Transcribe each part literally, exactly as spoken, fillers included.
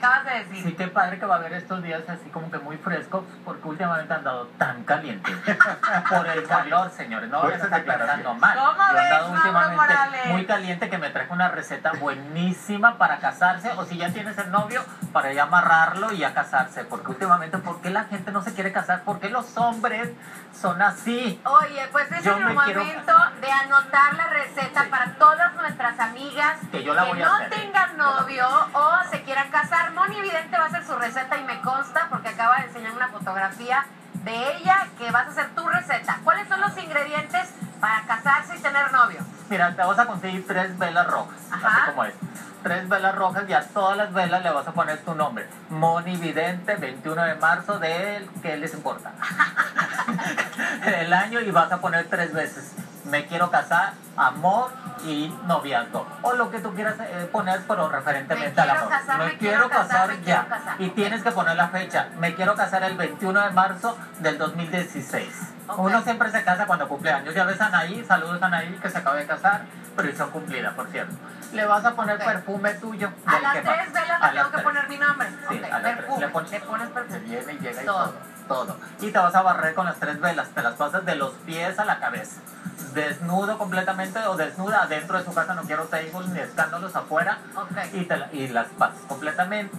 acabas de decir. Sí, qué padre que va a haber estos días así como que muy frescos, porque últimamente han dado tan calientes. Por el calor, señores, no vayan a estar pensando mal. ¿Cómo Yo he ves, andado Mauro últimamente Morales? muy caliente, que me traje una receta buenísima para casarse, o si ya tienes el novio, para ya amarrarlo y ya casarse. Porque últimamente, ¿por qué la gente no se quiere casar? ¿Por qué los hombres son así? Oye, pues es Yo el me momento quiero- de anotar la receta para todas nuestras amigas Que yo la voy a no hacer. tengan novio o se quieran casar. Moni Vidente va a hacer su receta y me consta porque acaba de enseñar una fotografía de ella que vas a hacer tu receta. ¿Cuáles son los ingredientes para casarse y tener novio? Mira, te vas a conseguir tres velas rojas, Ajá. así como es. Tres velas rojas y a todas las velas le vas a poner tu nombre. Moni Vidente, veintiuno de marzo del... ¿Qué les importa? El año, y vas a poner tres veces. Me quiero casar, amor y noviazgo. O lo que tú quieras eh, poner, pero referentemente Me al quiero amor. casar, me, me quiero quiero casar, casar, me ya. quiero casar. Y Ok. tienes que poner la fecha. Me quiero casar el veintiuno de marzo del dos mil dieciséis. Ok. Uno siempre se casa cuando cumple años. Ya ves a Anaí, saludos a Anaí, que se acaba de casar, previsión cumplida, por cierto. Le vas a poner Ok. perfume tuyo. A del las que tres va. velas A le las tengo que tres. poner mi nombre. Sí, Ok, a las tres. perfume. Le pones, Le pones se perfume. viene y llega y Todo. todo, todo. Y te vas a barrer con las tres velas. Te las pasas de los pies a la cabeza. Desnudo completamente o desnuda adentro de su casa. No quiero tables ni escándalos afuera. Ok. Y, te la- y las pasas completamente.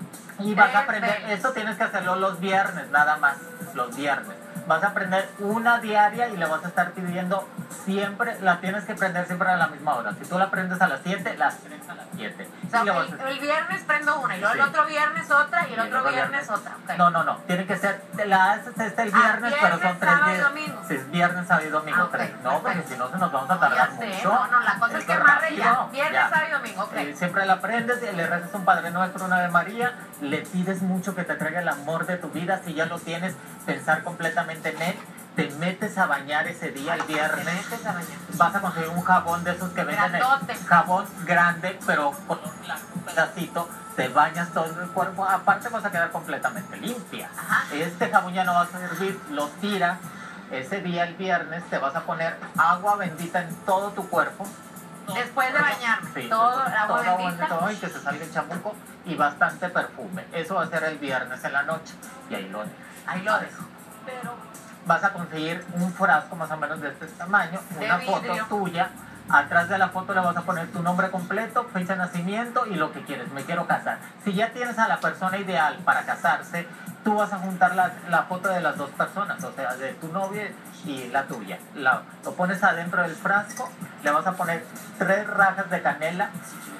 Y vas a Tres aprender, velas. esto tienes que hacerlo los viernes, nada más, los viernes. Vas a aprender una diaria y le vas a estar pidiendo siempre, la tienes que prender siempre a la misma hora. Si tú la prendes a las siete, las prendes a las siete. O sea, Y le vas el, a- el viernes prendo una y luego Sí. el otro viernes otra y el Y el otro otro viernes viernes. otra. Ok. No, no, no, tiene que ser, te la haces este el Ah, viernes, pero viernes, son tres sábado y días. domingo. Sí, es viernes, sábado y domingo, Ah, ok, tres. No, porque perfecto. si no se nos vamos a No, tardar ya sé, mucho. no, no, la cosa es Esto que amarre rápido, ya. Viernes, ya. sábado y domingo, ok. Eh, siempre la prendes y le rezas un Padre Nuestro, una Ave María, le pides mucho que te traiga el amor de tu vida. Si ya lo tienes, pensar completamente en él. Te metes a bañar ese día, el Te viernes. metes a bañar. Vas a conseguir un jabón de esos que venden. el Grandote. Jabón grande, pero color blanco, un pedacito. Te bañas todo el cuerpo. Aparte vas a quedar completamente limpia. Ajá. Este jabón ya no vas a servir, lo tiras. Ese día, el viernes, te vas a poner agua bendita en todo tu cuerpo. Después de bañarme, Sí, todo todo, agua todo bendita. todo, y que se salga el chamuco y bastante perfume. Eso va a ser el viernes en la noche. Y ahí lo dejo. Ahí lo dejo. Pero vas a conseguir un frasco más o menos de este tamaño, De una vidrio. foto tuya. Atrás de la foto le vas a poner tu nombre completo, fecha de nacimiento y lo que quieres. Me quiero casar. Si ya tienes a la persona ideal para casarse, tú vas a juntar la, la foto de las dos personas, o sea, de tu novia y la tuya. La- lo pones adentro del frasco, le vas a poner tres rajas de canela.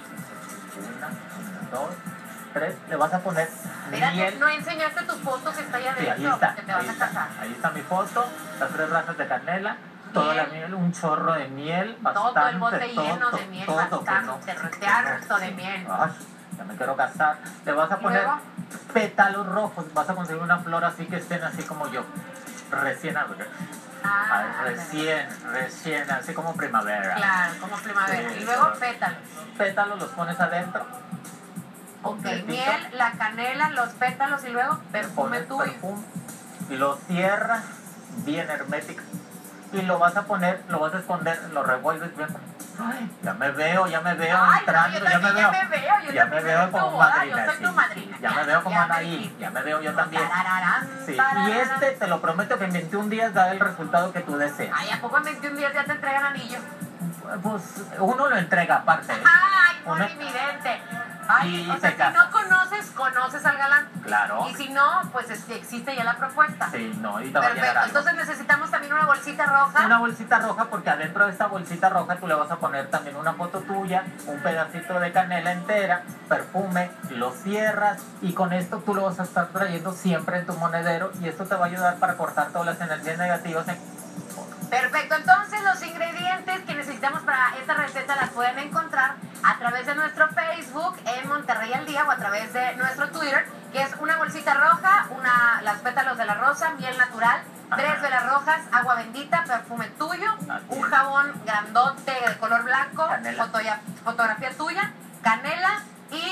Una, dos, tres. Le vas a poner Espérate, miel. no enseñaste tu foto que está ahí Sí, ahí adentro, está, porque te vas ahí a está, casar. ahí está mi foto, las tres rajas de canela, toda la miel, un chorro de miel, bastante, Todo el bote todo, lleno de miel, todo, bastante, que no- re- harto de miel. Ay, ya me quiero casar. Le vas a ¿Y poner luego? pétalos rojos, vas a conseguir una flor así que estén así como yo, recién abierta. Ah, Ay, recién, recién, así como primavera. claro, como primavera. Sí, Y luego todo. pétalos. Pétalos los pones adentro. Ok, completito. miel, la canela, los pétalos y luego Le perfume pones tuyo. perfume, y lo cierras bien hermético y lo vas a poner, lo vas a esconder, lo revuelves bien. Ay, ya me veo, ya me veo Ay, no, entrando, yo ya me también veo. ya me veo, yo ya me también veo veo tu como boda, madrina. yo soy sí, tu sí, madrina, Ya ya, me veo como ya me Anaí, dijiste. ya me veo yo también. Tarararán, Sí, y tarararán. este te lo prometo que en veintiún días da el resultado que tú deseas. Ay, ¿a poco en veintiún días ya te entregan anillo? Pues uno lo entrega aparte. ¿eh? Ay, Una- muy evidente. Ay, Y o sea, te si no casas. conoces, conoces al galán. Claro. Y si no, pues es que existe ya la propuesta. Sí, no, y te va a llegar Perfecto, algo. entonces necesitamos también una bolsita roja. Una bolsita roja, porque adentro de esta bolsita roja tú le vas a poner también una foto tuya, un pedacito de canela entera, perfume, lo cierras y con esto tú lo vas a estar trayendo siempre en tu monedero y esto te va a ayudar para cortar todas las energías negativas. En... Perfecto, entonces los ingredientes que necesitamos para esta receta las pueden encontrar a través de nuestro Facebook en Monterrey al Día o a través de nuestro Twitter, que es una bolsita roja, una, las pétalos de la rosa, miel natural, tres Ajá. velas rojas, agua bendita, perfume tuyo, Así un es. jabón grandote de color blanco, Canela. fotoya- fotografía tuya, canela y eh,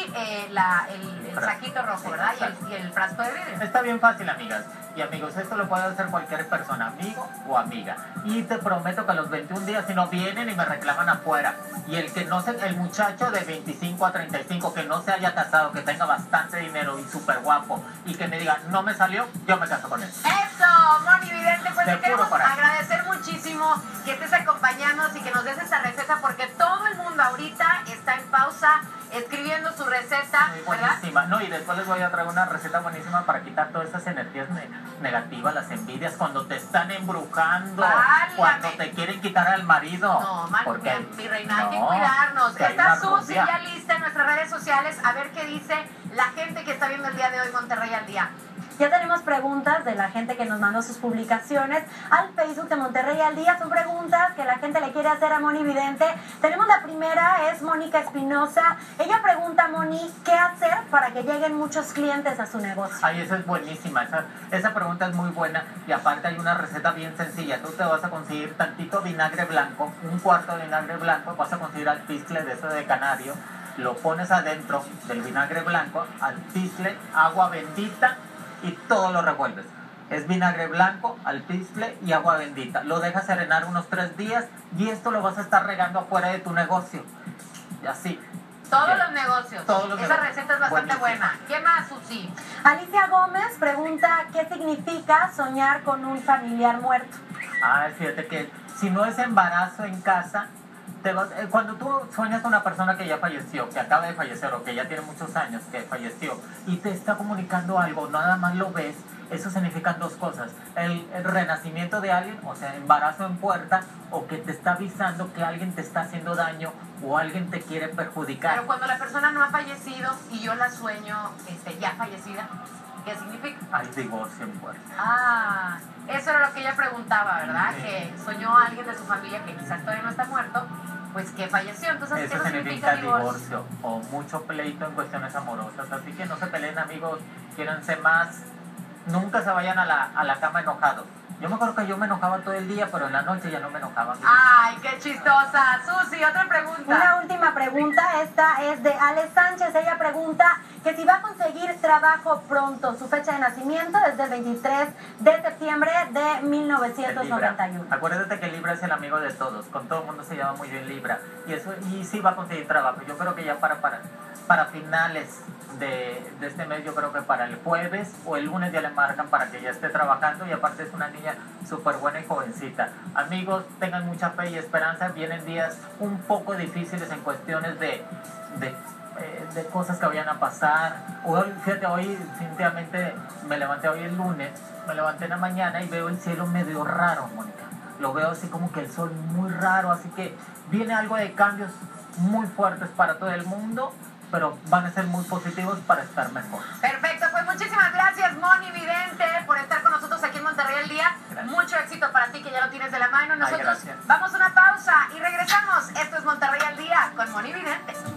eh, la, el, el saquito rojo, ¿verdad? Y el, y el frasco de vidrio. Está bien fácil, amigas y amigos. Esto lo puede hacer cualquier persona, amigo o amiga. Y te prometo que a los veintiún días, si no vienen y me reclaman afuera, y el que no se, el muchacho de veinticinco a treinta y cinco que no se haya casado, que tenga bastante dinero y súper guapo, y que me diga, no me salió, yo me caso con él. Eso, Moni Vidente, pues Te te queremos juro, para- agradecer muchísimo que estés acompañándonos y que nos des esta receta, porque todo el mundo ahorita está en pausa escribiendo su receta, Muy ¿verdad? buenísima. No, y después les voy a traer una receta buenísima para quitar todas esas energías ne- negativas, las envidias, cuando te están embrujando, Válgame. cuando te quieren quitar al marido. No, man, porque mi, mi reina, hay que no, cuidarnos. que hay Está una Susi rubia. ya lista en nuestras redes sociales a ver qué dice la gente que está viendo el día de hoy Monterrey al Día. Ya tenemos preguntas de la gente que nos mandó sus publicaciones al Facebook de Monterrey al Día. Son preguntas que la gente le quiere hacer a Moni Vidente. Tenemos la primera, es Mónica Espinosa. Ella pregunta a Moni, ¿qué hacer para que lleguen muchos clientes a su negocio? Ay, esa es buenísima, esa, esa pregunta es muy buena y aparte hay una receta bien sencilla. Tú te vas a conseguir tantito vinagre blanco, un cuarto de vinagre blanco, vas a conseguir alpizcle de ese de canario, lo pones adentro del vinagre blanco, alpizcle, agua bendita y todo lo revuelves. Es vinagre blanco, alpizcle y agua bendita. Lo dejas serenar unos tres días y esto lo vas a estar regando afuera de tu negocio. Y así. Todos Bien. los negocios. Todos los Esa negocios. receta es bastante Buenísima. buena. ¿Qué más, Susi? Alicia Gómez pregunta, ¿qué significa soñar con un familiar muerto? Ah, fíjate que si no es embarazo en casa, te vas, eh, cuando tú sueñas con una persona que ya falleció, que acaba de fallecer o que ya tiene muchos años que falleció y te está comunicando algo, nada más lo ves, eso significan dos cosas. El, el renacimiento de alguien, o sea, embarazo en puerta, o que te está avisando que alguien te está haciendo daño o alguien te quiere perjudicar. Pero cuando la persona no ha fallecido y yo la sueño este, ya fallecida, ¿qué significa? Hay divorcio en puerta. Ah, eso era lo que ella preguntaba, ¿verdad? Sí. Que soñó a alguien de su familia que quizás todavía no está muerto, pues que falleció. Entonces, Eso eso significa significa divorcio o mucho pleito en cuestiones amorosas. Así que no se peleen, amigos, quiéranse más. Nunca se vayan a la, a la cama enojados. Yo me acuerdo que yo me enojaba todo el día, pero en la noche ya no me enojaba. Ay, qué chistosa. Susi, otra pregunta. Una última pregunta, esta es de Ale Sánchez. Ella pregunta que si va a conseguir trabajo pronto. Su fecha de nacimiento es del veintitrés de septiembre de mil novecientos noventa y uno. Acuérdate que Libra es el amigo de todos. Con todo el mundo se llama muy bien Libra. Y eso y sí va a conseguir trabajo. Yo creo que ya para, para, para finales de, de este mes, yo creo que para el jueves o el lunes ya le marcan para que ya esté trabajando. Y aparte es una niña súper buena y jovencita. Amigos, tengan mucha fe y esperanza. Vienen días un poco difíciles en cuestiones de... de eh, de cosas que vayan a pasar. Hoy, fíjate, hoy definitivamente me levanté hoy el lunes, me levanté en la mañana y veo el cielo medio raro, Mónica. Lo veo así como que el sol muy raro, así que viene algo de cambios muy fuertes para todo el mundo, pero van a ser muy positivos para estar mejor. Perfecto, pues muchísimas gracias, Moni Vidente, por estar con nosotros aquí en Monterrey al Día. Gracias. Mucho éxito para ti que ya lo tienes de la mano. Ay, Nosotros gracias. vamos a una pausa y regresamos. Esto es Monterrey al Día con Moni Vidente.